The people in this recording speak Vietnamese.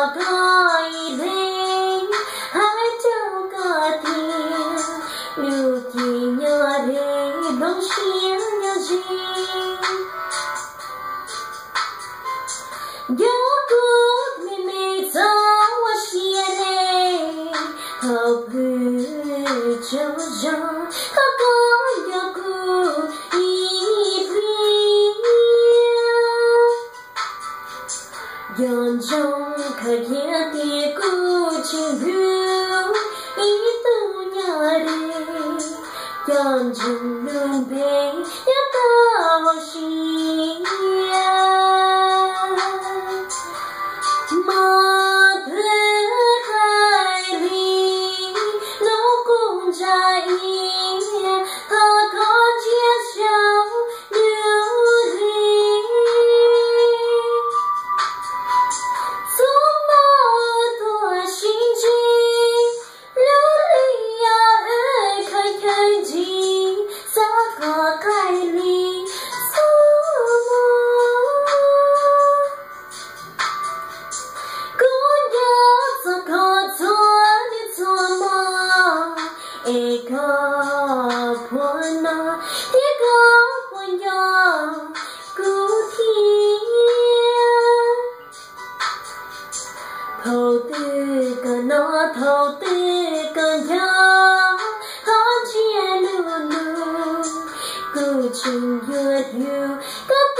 coi lên hai châu cả thiên lưu kỳ nhớ để đông xuyên nhớ gì nhớ cút mi mi gió xuyên này hợp hư châu gió có nhớ cút Yon trong khởi nghĩa thì cô chinh hương ý tu nhà đi Yon trong đường về nhớ cao xin mà thế khai đi nấu cùng trái thơ con chia nhau thầu tư cả nó thầu tư cả nhau khó chia lưu lưu cứ chừng vừa thiếu